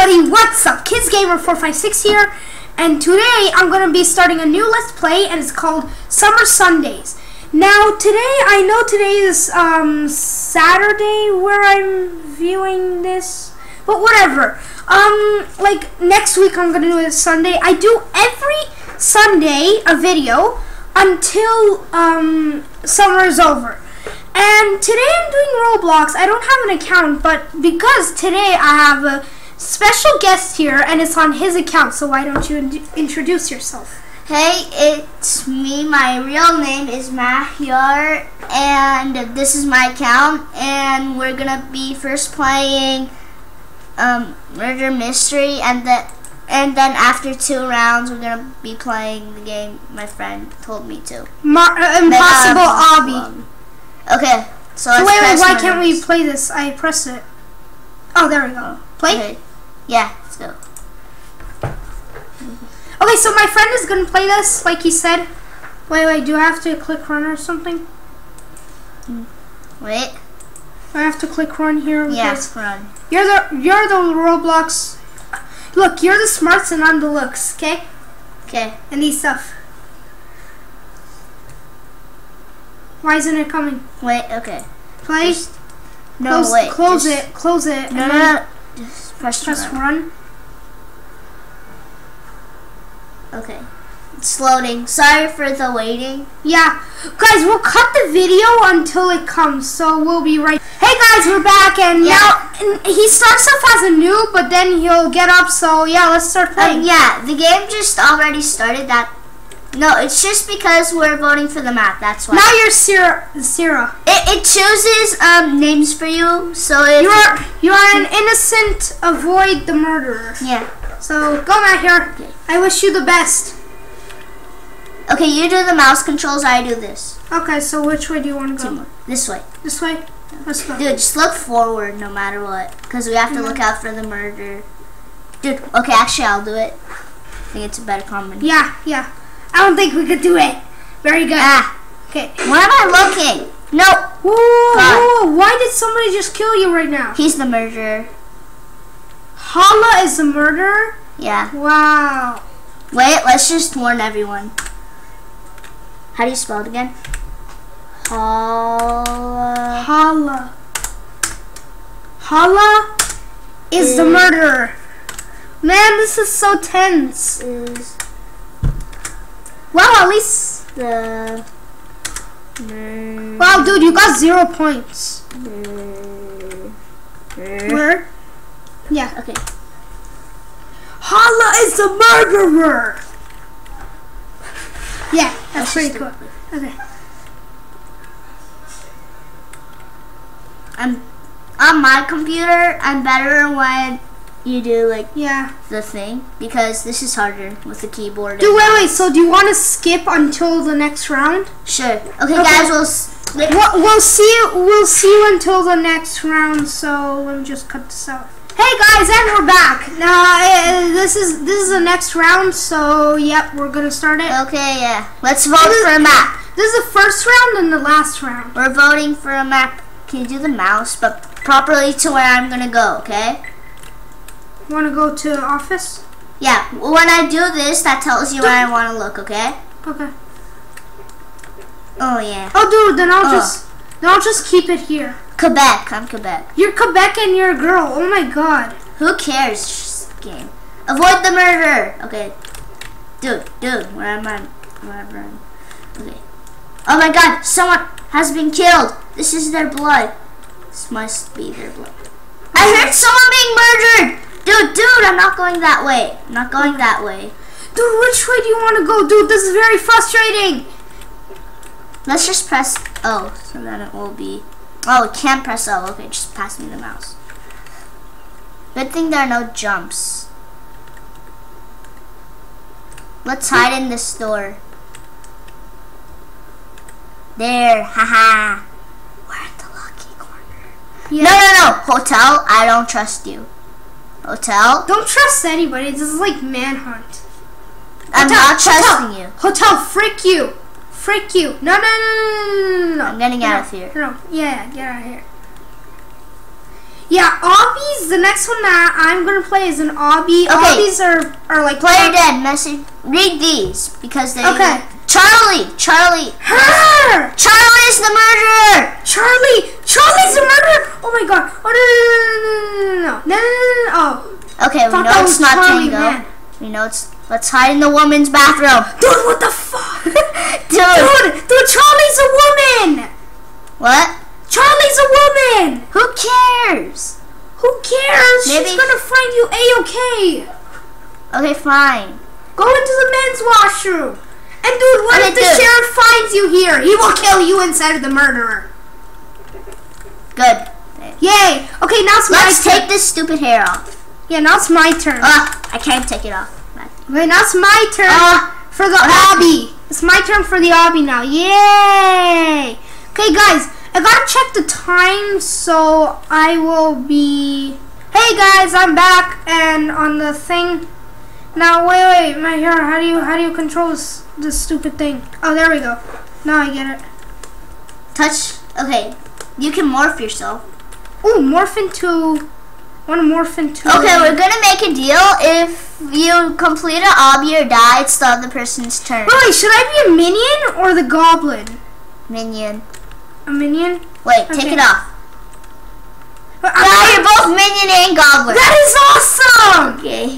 everybody, what's up? KidsGamer456 here, and today I'm going to be starting a new Let's Play, and it's called Summer Sundays. Now, I know today is Saturday where I'm viewing this, but whatever. Like, next week I'm going to do it Sunday. I do every Sunday a video until summer is over. And today I'm doing Roblox. I don't have an account, but because today I have a special guest here, and it's on his account, so why don't you introduce yourself? Hey, it's me. My real name is Mahyar, and this is my account, and we're gonna be first playing Murder Mystery, and then after 2 rounds we're gonna be playing the game my friend told me to. Impossible Obby. Okay, so wait, why can't can't we play this? I pressed it. Oh, there we go. Play? Okay. Yeah, let's go. Okay, so my friend is gonna play this, like he said. Wait, do I have to click run or something? Wait. I have to click run here? Yes, run. You're the Roblox. Look, you're the smarts and I'm the looks, okay? Okay. And these stuff. Why isn't it coming? Wait, okay. Play. Close it. No. Just press run. Okay. It's loading. Sorry for the waiting. Yeah. Guys, we'll cut the video until it comes, so we'll be right. Hey guys, we're back, and now he starts off as a noob, but then he'll get up, so yeah, let's start playing. Yeah, the game just already started. No, it's just because we're voting for the map, that's why. Now you're Sierra. It chooses names for you, so if you are an innocent, avoid the murderer. Yeah. So go Mahyar. Okay. I wish you the best. Okay, you do the mouse controls, I do this. Okay, so which way do you want to go? This way. This way? Let's go. Dude, just look forward no matter what, because we have to look out for the murderer. Dude, okay, actually I'll do it. I think it's a better combination. Yeah. I don't think we could do it. Very good. Okay. Where am I looking? No. Whoa, why did somebody just kill you right now? He's the murderer. Hala is the murderer? Yeah. Wow. Wait, let's just warn everyone. How do you spell it again? Hala is the murderer. Man, this is so tense. Wow, at least wow, dude, you got 0 points. Where? Yeah. Okay. Hala is the murderer. Yeah, that's pretty cool. Okay. On my computer, I'm better when you do the thing, because this is harder with the keyboard. Dude, wait. So do you want to skip until the next round? Sure. Okay, guys, we'll see you until the next round. So let me just cut this out. Hey guys, and we're back. Now this is the next round. So yep, we're gonna start it. Okay, yeah. Let's vote for a map. This is the first round and the last round. We're voting for a map. Can you do the mouse, but properly to where I'm gonna go? Okay. You want to go to office? Yeah, when I do this, that tells you where I want to look, okay? Okay. Oh, yeah. Oh, dude, then I'll just keep it here. Quebec, I'm Quebec. You're Quebec and you're a girl. Oh my god. Who cares? It's just a game. Avoid the murder. Okay. Dude, where am I? Okay. Oh my god, someone has been killed. This is their blood. This must be their blood. I heard someone being murdered. Dude, I'm not going that way. I'm not going that way. Dude, which way do you want to go? Dude, this is very frustrating. Let's just press O, so then it will be... Oh, it can't press O. Okay, just pass me the mouse. Good thing there are no jumps. Let's hide in this store. There, haha. We're at the lucky corner. Yeah. No. Hotel, I don't trust you. Hotel? Don't trust anybody. This is like manhunt. I'm not trusting you. Hotel, frick you. No. I'm getting out of here. No. Yeah, get out of here. Yeah, obbies. The next one that I'm gonna play is an obby. Okay. Obbies are like player dead. Message. Read these because they. Okay. Charlie. Her. Charlie's the murderer. Charlie's the murderer. Oh my god. Oh no. Oh. Okay, we Thought know that it's was not Charlie, Tango. man. We know it's. Let's hide in the woman's bathroom. Dude, what the fuck? Dude, Charlie's a woman. What? Charlie's a woman. Who cares? Who cares? Maybe- She's gonna find you a-okay. Okay, fine. Go into the men's washroom. And dude, what Okay, if the dude. sheriff finds you here? He will kill you instead of the murderer. Good. Yay. Okay, now it's my Let's turn. take this stupid hair off. Yeah, now it's my turn. I can't take it off. Wait, now it's my turn for the happened? obby. It's my turn for the obby now. Yay. Okay, guys, I gotta check the time, so I will be... Hey, guys, I'm back, and on the thing... Now, wait, my hair, how do you control this stupid thing? Oh, there we go. Now I get it. Touch. Okay, you can morph yourself. Ooh, morph into... Want to morph into... Okay, we're gonna make a deal. If you complete an obby or die, it's the other person's turn. Wait, should I be a minion or the goblin? Minion. A minion? Wait, Okay. take it off. But Now you're both minion and goblin. That is awesome! Okay.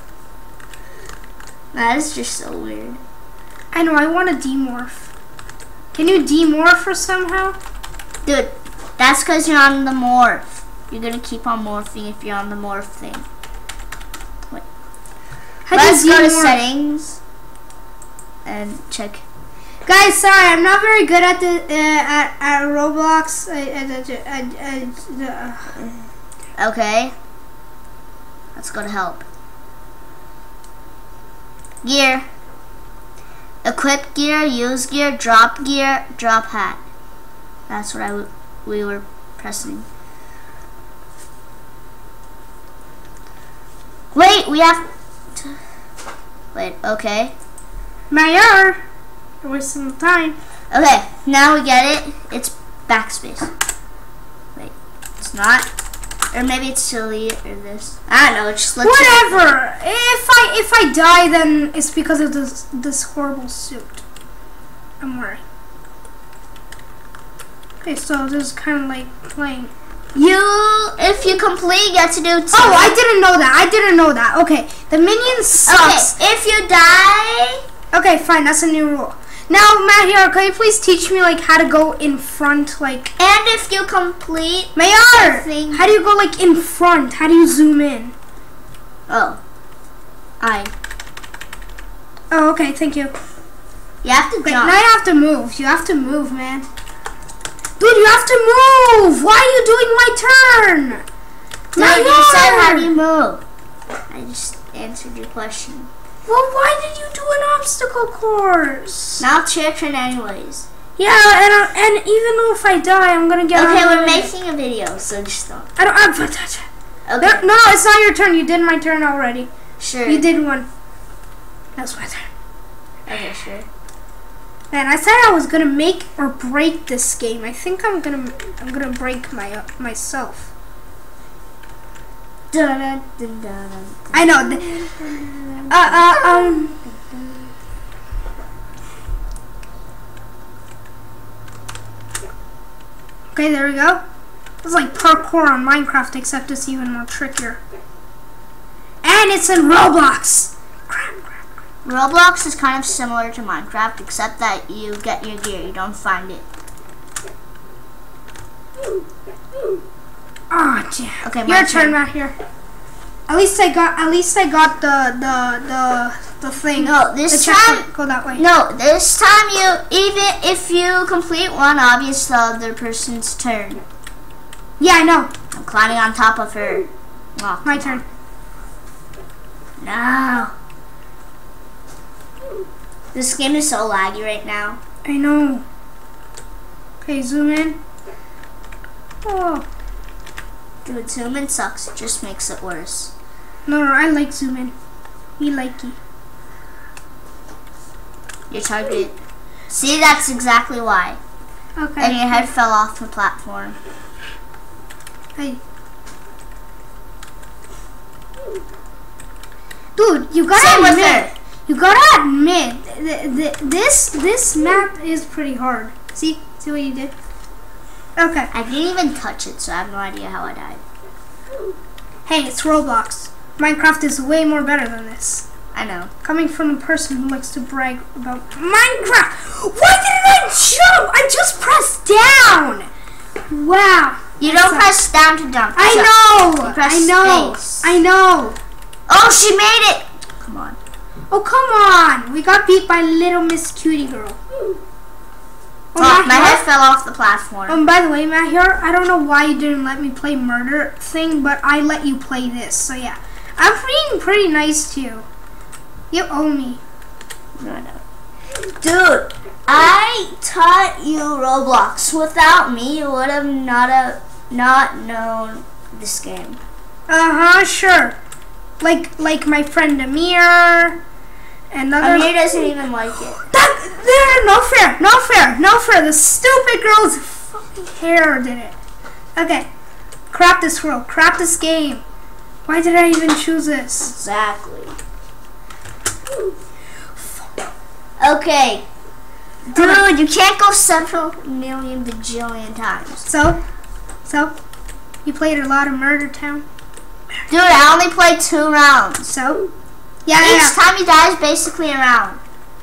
That is just so weird. I know, I want to demorph. Can you demorph her somehow? Dude, that's because you're on the morph. You're gonna keep on morphing if you're on the morph thing. Wait. How Let's do you go to demorph? settings and check. Guys, sorry, I'm not very good at the at Roblox. Okay. Let's go to help. Gear. Equip gear, use gear, drop hat. That's what we were pressing. Wait, we have to... Wait, okay. Mayor, you're wasting time. Okay, now we get it. It's backspace. Wait, it's not. Or maybe it's silly or this. I don't know, it just lets Whatever. If I die, then it's because of this horrible suit I'm wearing. Okay, so this is kind of like playing. if you complete, you get to do 2. Oh, I didn't know that. Okay, the minion sucks. Okay, if you die... Okay, fine, that's a new rule. Now, Matt, here, can you please teach me, like, how to go in front, like... And if you complete... Mayor! How do you go, like, in front? How do you zoom in? Oh. Oh, okay, thank you. You have to Wait, jump. now you have to move. You have to move, man. Dude, you have to move! Why are you doing my turn? No, you said how do you move? I just answered your question. Well, why did you do an obstacle course? Now it's your turn anyways. Yeah, and even though if I die, I'm gonna get Okay, out of we're it. making a video, so just don't. I don't... Okay. No, it's not your turn. You did my turn already. Sure. You did one. That's my turn. Okay, sure. Man, I said I was gonna make or break this game. I think I'm gonna break myself. Dun, dun, dun, dun, dun. I know. Okay, there we go. It's like parkour on Minecraft, except it's even more trickier. And it's in Roblox. Roblox is kind of similar to Minecraft, except that you get your gear, you don't find it. Oh, damn. Okay, my your turn, turn. Matt. Here. At least I got the thing. No, this the time checkpoint. Go that way. No, this time even if you complete one, obviously the other person's turn. Yeah, I know. I'm climbing on top of her. Oh, My turn. no. This game is so laggy right now. I know. Okay, zoom in. Oh. Dude, zoom in sucks. It just makes it worse. No, I like zoom in. Me likey. Your target. See, that's exactly why. Okay. And your head fell off the platform. Hey. Dude, you gotta admit, this map is pretty hard. See what you did? Okay. I didn't even touch it, so I have no idea how I died. Hey, it's Roblox. Minecraft is way more better than this. I know. Coming from a person who likes to brag about Minecraft. Why didn't I jump? I just pressed down. Wow. You don't press down to jump. I know. You press space. I know. Oh, she made it. Come on. Oh, come on. We got beat by little Miss Cutie Girl. Oh, my head fell off the platform. By the way, Matt here, I don't know why you didn't let me play murder thing, but I let you play this. So yeah, I'm being pretty nice to you. You owe me. No. Dude, I taught you Roblox. Without me, you would have not known this game. Sure. Like my friend Amir. Amir doesn't even like it. No fair. The stupid girl's fucking hair did it. Okay. Crap this world. Crap this game. Why did I even choose this? Exactly. Okay. Dude, you can't go several million bajillion times. So? You played a lot of Murder Town? Dude, I only played 2 rounds. So? Each time you die is basically a round.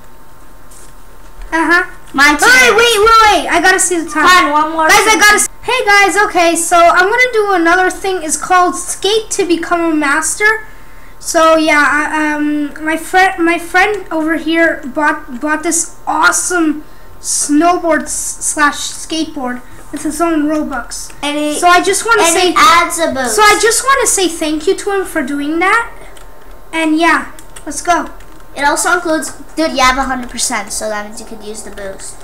My turn. Wait. I gotta see the time. Fine, one more. Guys, Hey guys, okay, so I'm gonna do another thing. It's called Skate to Become a Master. So yeah, my friend over here bought this awesome snowboard / skateboard with his own Robux. So I just want to say it adds a boost. So I just want to say thank you to him for doing that. And yeah, let's go. It also includes, dude, you have 100%, so that means you could use the boost.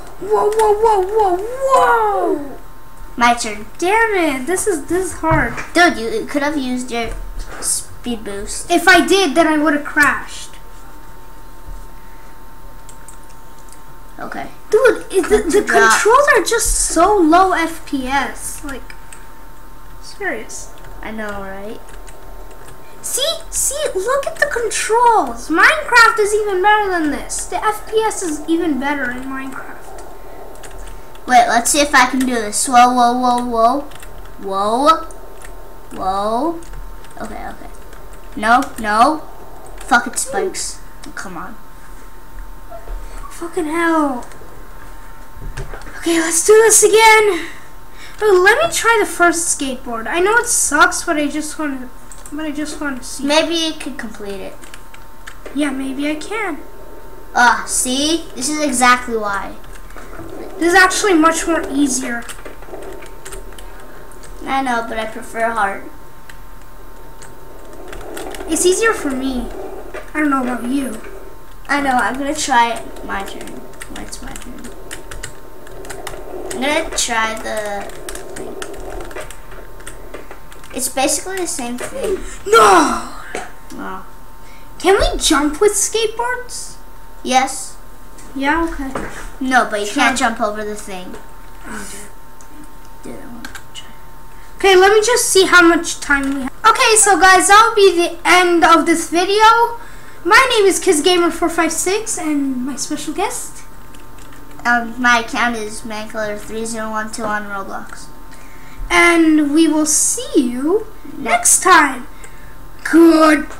Whoa! My turn. Damn it, this is hard. Dude, you could have used your speed boost. If I did, then I would have crashed. Okay. Dude, the controls are just so low FPS. Like, serious. I know, right? See, look at the controls. Minecraft is even better than this. The FPS is even better in Minecraft. Wait, let's see if I can do this. Whoa. Okay. No. Fuck it, spikes. Oh, come on. Fucking hell. Okay, let's do this again. Oh, let me try the first skateboard. I know it sucks, but I just want to see. Maybe you could complete it. Yeah, maybe I can. See? This is exactly why. This is actually much more easier. I know, but I prefer hard. It's easier for me. I don't know about you. I know, I'm gonna try it. My turn. It's my turn. I'm gonna try the thing. It's basically the same thing. No! Oh. Can we jump with skateboards? Yes. Yeah, okay. No, but you can't jump over the thing. Dude, I want to try. Okay, let me just see how much time we have. Okay, so guys, that'll be the end of this video. My name is KidsGamer456, and my special guest? My account is mancolor3012 on Roblox. And we will see you next time. Good.